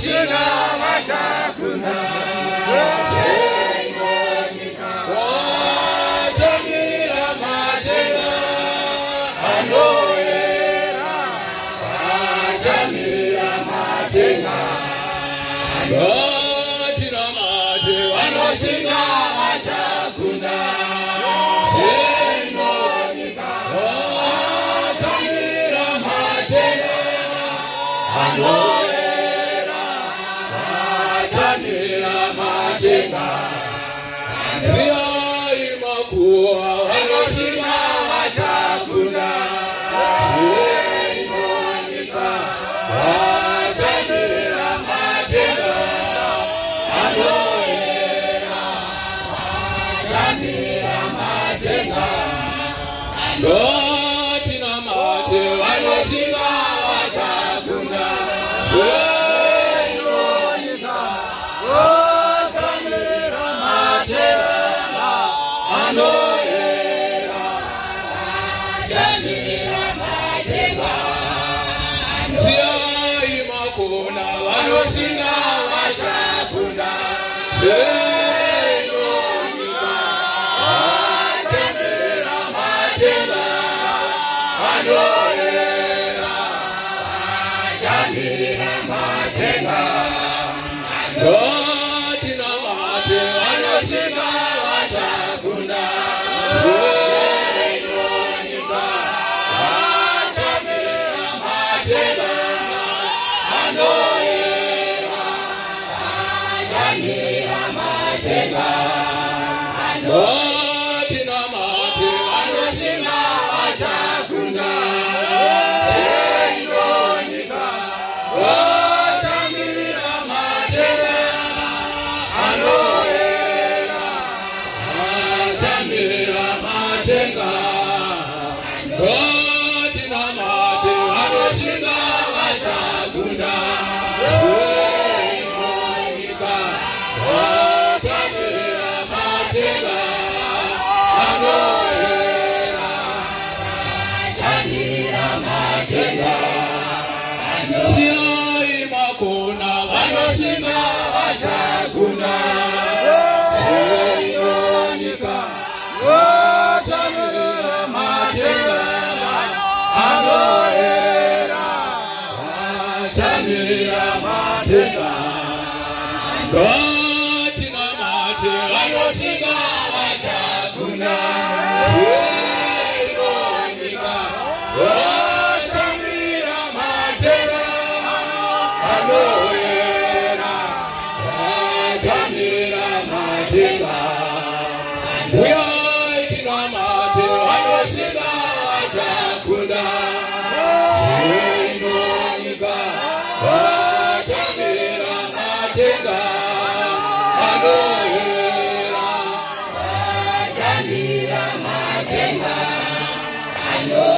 vanoshinga vachakunda vachamirira matenga anoyera vachamirira matenga ngatinamate vanoshinga vachakunda vachamirira matenga anoyera vachamirira matenga ziyai makuwa vanoshinga vachakunda vachamirira matenga anoyera vachamirira matenga ngatinamate vanoshinga vachakunda vachamirira matenga anoyera vachamirira matenga ziyai makona vanoshinga vachakunda vachamirira matenga anoyera vachamirira matenga ngatinamate vanoshinga vachakunda vachamirira matenga anoyera vachamirira matenga ngatinamate vanoshinga vachakunda vachamirira matenga anoyera vachamirira matenga ngatinamate vanoshinga vachakunda vachamirira matenga anoyera vachamirira matenga siyai makona vanoshinga vachakunda vachamirira matenga anoyera vachamirira matenga ngatinamate vanoshinga vachakunda vachamirira matenga anoyera vachamirira matenga uyai tinamate vanoshinga vachakunda vachamirira matenga anoyera vachamirira matenga anoyera